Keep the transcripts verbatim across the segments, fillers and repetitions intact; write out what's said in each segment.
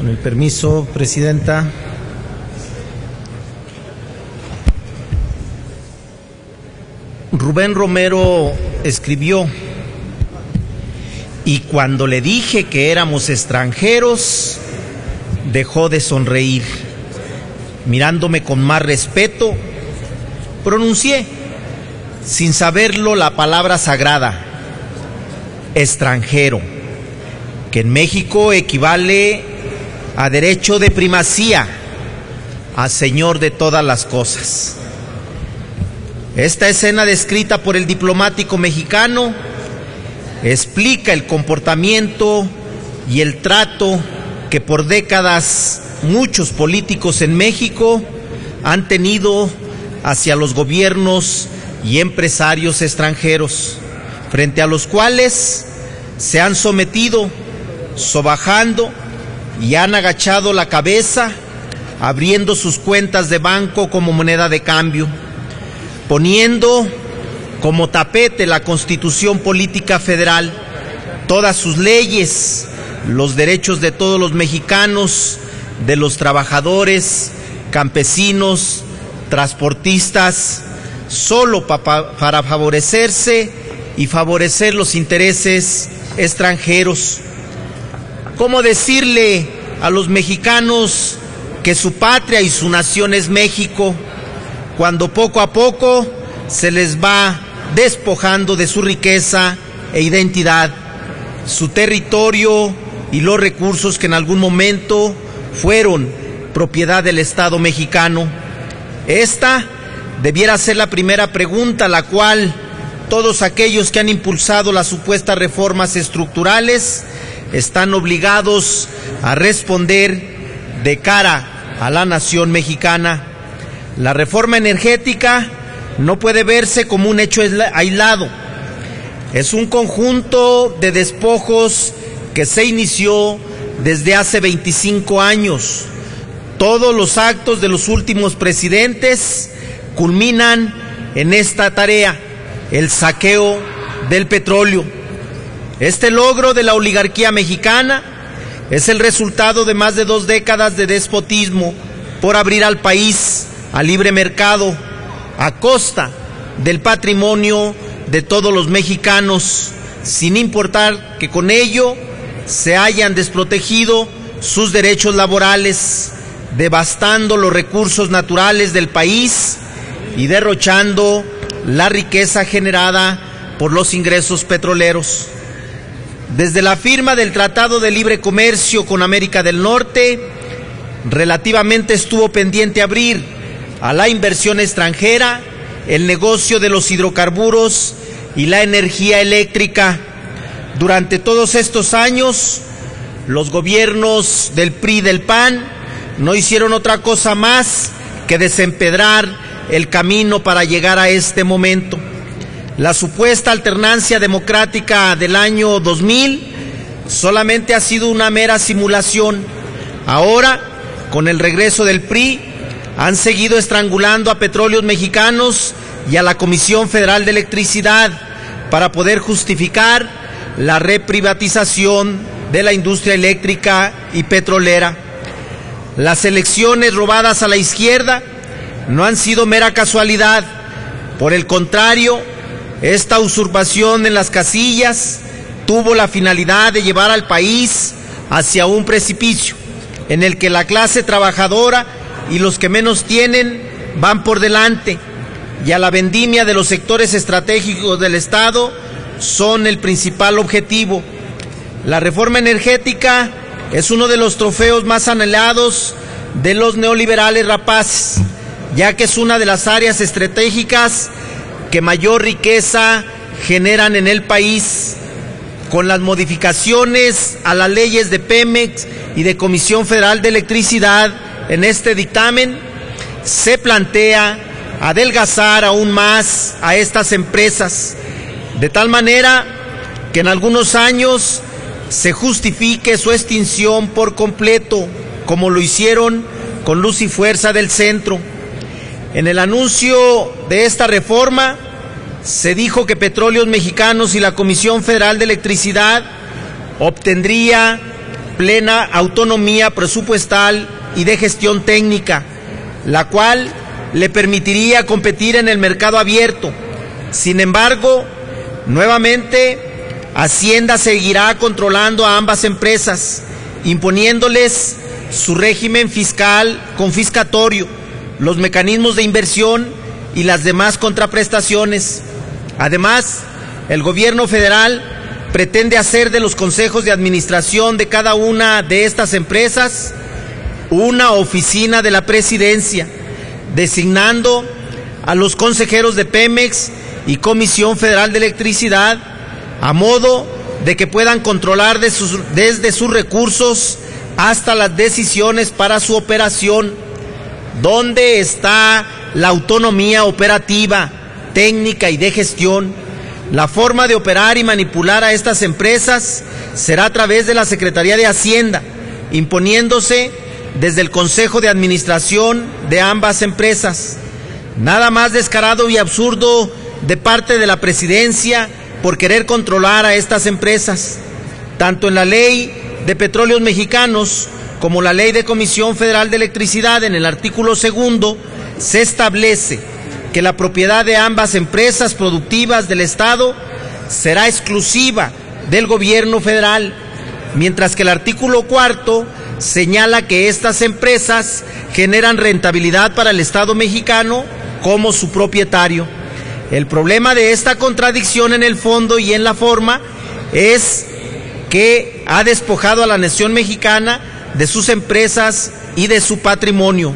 Con el permiso, Presidenta. Rubén Romero escribió: y cuando le dije que éramos extranjeros, dejó de sonreír. Mirándome con más respeto, pronuncié, sin saberlo, la palabra sagrada, extranjero, que en México equivale a derecho de primacía, a señor de todas las cosas. Esta escena descrita por el diplomático mexicano explica el comportamiento y el trato que por décadas muchos políticos en México han tenido hacia los gobiernos y empresarios extranjeros, frente a los cuales se han sometido sobajando y han agachado la cabeza, abriendo sus cuentas de banco como moneda de cambio, poniendo como tapete la Constitución Política Federal, todas sus leyes, los derechos de todos los mexicanos, de los trabajadores, campesinos, transportistas, solo pa para favorecerse y favorecer los intereses extranjeros. ¿Cómo decirle a los mexicanos que su patria y su nación es México, cuando poco a poco se les va despojando de su riqueza e identidad, su territorio y los recursos que en algún momento fueron propiedad del Estado mexicano? Esta debiera ser la primera pregunta a la cual todos aquellos que han impulsado las supuestas reformas estructurales están obligados a responder de cara a la nación mexicana. La reforma energética no puede verse como un hecho aislado. Es un conjunto de despojos que se inició desde hace veinticinco años. Todos los actos de los últimos presidentes culminan en esta tarea, el saqueo del petróleo. Este logro de la oligarquía mexicana es el resultado de más de dos décadas de despotismo por abrir al país al libre mercado a costa del patrimonio de todos los mexicanos, sin importar que con ello se hayan desprotegido sus derechos laborales, devastando los recursos naturales del país y derrochando la riqueza generada por los ingresos petroleros. Desde la firma del Tratado de Libre Comercio con América del Norte, relativamente estuvo pendiente abrir a la inversión extranjera el negocio de los hidrocarburos y la energía eléctrica. Durante todos estos años, los gobiernos del P R I y del P A N no hicieron otra cosa más que desempedrar el camino para llegar a este momento. La supuesta alternancia democrática del año dos mil solamente ha sido una mera simulación. Ahora, con el regreso del P R I, han seguido estrangulando a Petróleos Mexicanos y a la Comisión Federal de Electricidad para poder justificar la reprivatización de la industria eléctrica y petrolera. Las elecciones robadas a la izquierda no han sido mera casualidad. Por el contrario, esta usurpación en las casillas tuvo la finalidad de llevar al país hacia un precipicio en el que la clase trabajadora y los que menos tienen van por delante, y a la vendimia de los sectores estratégicos del Estado son el principal objetivo. La reforma energética es uno de los trofeos más anhelados de los neoliberales rapaces, ya que es una de las áreas estratégicas que mayor riqueza generan en el país. Con las modificaciones a las leyes de Pemex y de Comisión Federal de Electricidad, en este dictamen se plantea adelgazar aún más a estas empresas, de tal manera que en algunos años se justifique su extinción por completo, como lo hicieron con Luz y Fuerza del Centro. En el anuncio de esta reforma se dijo que Petróleos Mexicanos y la Comisión Federal de Electricidad obtendría plena autonomía presupuestal y de gestión técnica, la cual le permitiría competir en el mercado abierto. Sin embargo, nuevamente, Hacienda seguirá controlando a ambas empresas, imponiéndoles su régimen fiscal confiscatorio, los mecanismos de inversión y las demás contraprestaciones. Además, el gobierno federal pretende hacer de los consejos de administración de cada una de estas empresas una oficina de la presidencia, designando a los consejeros de Pemex y Comisión Federal de Electricidad a modo de que puedan controlar de sus, desde sus recursos hasta las decisiones para su operación. ¿Dónde está la autonomía operativa, técnica y de gestión? La forma de operar y manipular a estas empresas será a través de la Secretaría de Hacienda, imponiéndose desde el Consejo de Administración de ambas empresas. Nada más descarado y absurdo de parte de la Presidencia por querer controlar a estas empresas. Tanto en la Ley de Petróleos Mexicanos como la Ley de Comisión Federal de Electricidad, en el artículo segundo, se establece que la propiedad de ambas empresas productivas del Estado será exclusiva del gobierno federal, mientras que el artículo cuarto señala que estas empresas generan rentabilidad para el Estado mexicano como su propietario. El problema de esta contradicción en el fondo y en la forma es que ha despojado a la nación mexicana de sus empresas y de su patrimonio.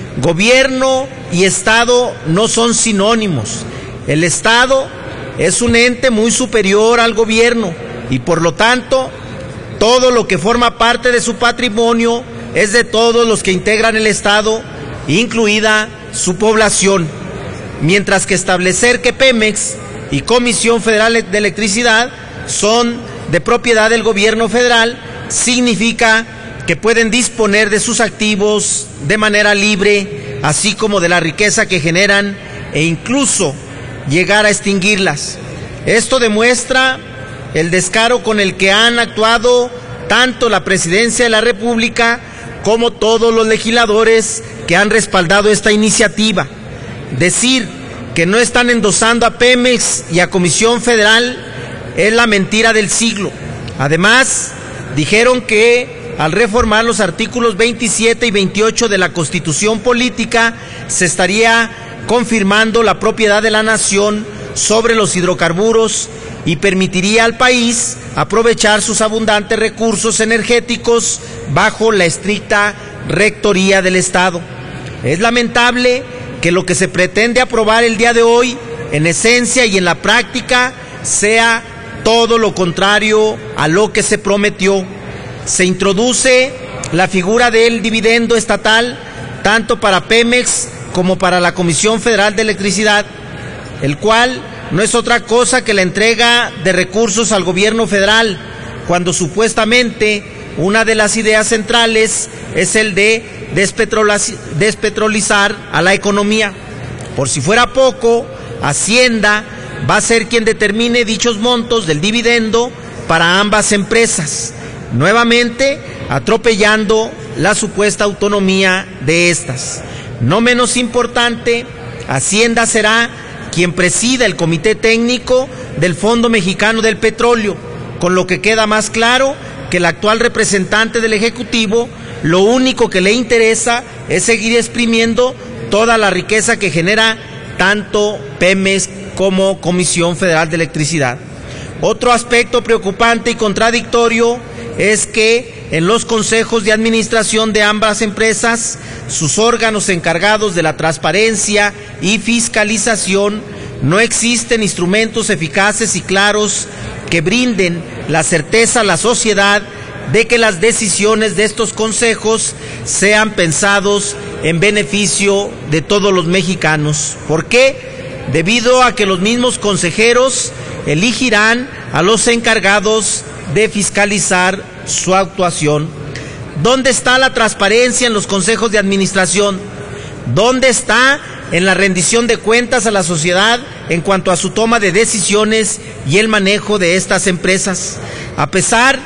Gobierno y Estado no son sinónimos. El Estado es un ente muy superior al gobierno y por lo tanto todo lo que forma parte de su patrimonio es de todos los que integran el Estado, incluida su población. Mientras que establecer que Pemex y Comisión Federal de Electricidad son de propiedad del gobierno federal significa que pueden disponer de sus activos de manera libre, así como de la riqueza que generan e incluso llegar a extinguirlas. Esto demuestra el descaro con el que han actuado tanto la Presidencia de la República como todos los legisladores que han respaldado esta iniciativa. Decir que no están endosando a Pemex y a Comisión Federal es la mentira del siglo. Además, dijeron que al reformar los artículos veintisiete y veintiocho de la Constitución Política se estaría confirmando la propiedad de la nación sobre los hidrocarburos y permitiría al país aprovechar sus abundantes recursos energéticos bajo la estricta rectoría del Estado. Es lamentable que lo que se pretende aprobar el día de hoy, en esencia y en la práctica, sea todo lo contrario a lo que se prometió. Se introduce la figura del dividendo estatal tanto para Pemex como para la Comisión Federal de Electricidad, el cual no es otra cosa que la entrega de recursos al gobierno federal, cuando supuestamente una de las ideas centrales es el de despetrolizar a la economía. Por si fuera poco, Hacienda va a ser quien determine dichos montos del dividendo para ambas empresas, nuevamente atropellando la supuesta autonomía de estas. No menos importante, Hacienda será quien presida el Comité Técnico del Fondo Mexicano del Petróleo, con lo que queda más claro que el actual representante del Ejecutivo lo único que le interesa es seguir exprimiendo toda la riqueza que genera tanto Pemex como Comisión Federal de Electricidad. Otro aspecto preocupante y contradictorio es que en los consejos de administración de ambas empresas, sus órganos encargados de la transparencia y fiscalización, no existen instrumentos eficaces y claros que brinden la certeza a la sociedad de que las decisiones de estos consejos sean pensados en beneficio de todos los mexicanos. ¿Por qué? Debido a que los mismos consejeros elegirán a los encargados de fiscalizar su actuación. ¿Dónde está la transparencia en los consejos de administración? ¿Dónde está en la rendición de cuentas a la sociedad en cuanto a su toma de decisiones y el manejo de estas empresas? A pesar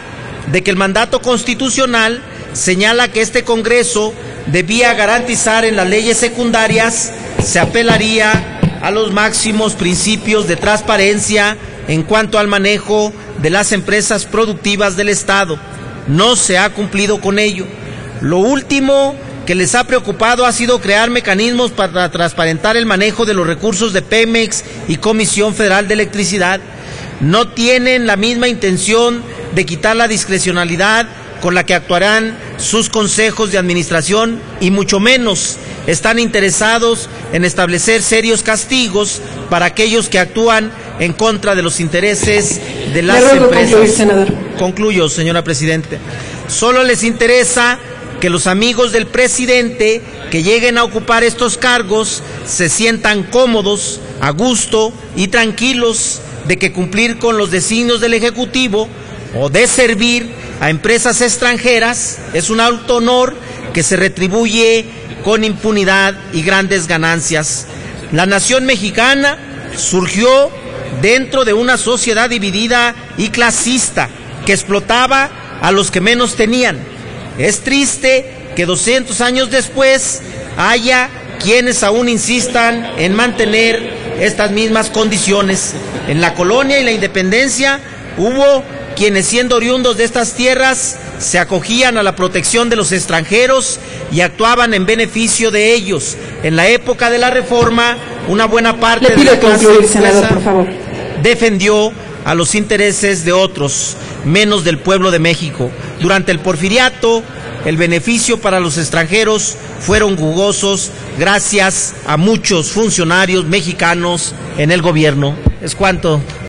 de que el mandato constitucional señala que este Congreso debía garantizar en las leyes secundarias, se apelaría a los máximos principios de transparencia en cuanto al manejo de las empresas productivas del Estado. No se ha cumplido con ello. Lo último que les ha preocupado ha sido crear mecanismos para transparentar el manejo de los recursos de Pemex y Comisión Federal de Electricidad. No tienen la misma intención de quitar la discrecionalidad con la que actuarán sus consejos de administración y mucho menos están interesados en establecer serios castigos para aquellos que actúan en contra de los intereses de las Le ruego empresas. concluir, senador. Concluyo, señora Presidente. Solo les interesa que los amigos del presidente que lleguen a ocupar estos cargos se sientan cómodos, a gusto y tranquilos de que cumplir con los designios del Ejecutivo o de servir a empresas extranjeras es un alto honor que se retribuye con impunidad y grandes ganancias. La nación mexicana surgió dentro de una sociedad dividida y clasista que explotaba a los que menos tenían. Es triste que doscientos años después haya quienes aún insistan en mantener estas mismas condiciones. En la colonia y la independencia hubo quienes, siendo oriundos de estas tierras, se acogían a la protección de los extranjeros y actuaban en beneficio de ellos. En la época de la Reforma, una buena parte Le pido de la clase concluir, senador, burguesa por favor. defendió a los intereses de otros, menos del pueblo de México. Durante el Porfiriato, el beneficio para los extranjeros fueron jugosos gracias a muchos funcionarios mexicanos en el gobierno. Es cuanto.